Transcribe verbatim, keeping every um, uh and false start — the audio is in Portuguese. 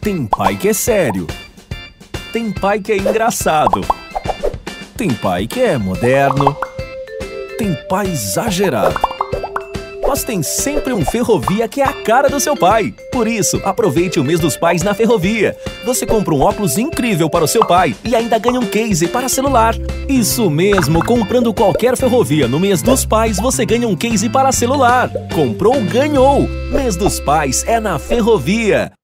Tem pai que é sério. Tem pai que é engraçado. Tem pai que é moderno. Tem pai exagerado. Mas tem sempre um Ferrovia que é a cara do seu pai. Por isso, aproveite o mês dos pais na Ferrovia. Você compra um óculos incrível para o seu pai e ainda ganha um case para celular. Isso mesmo, comprando qualquer Ferrovia no mês dos pais, você ganha um case para celular. Comprou, ganhou! Mês dos pais é na Ferrovia.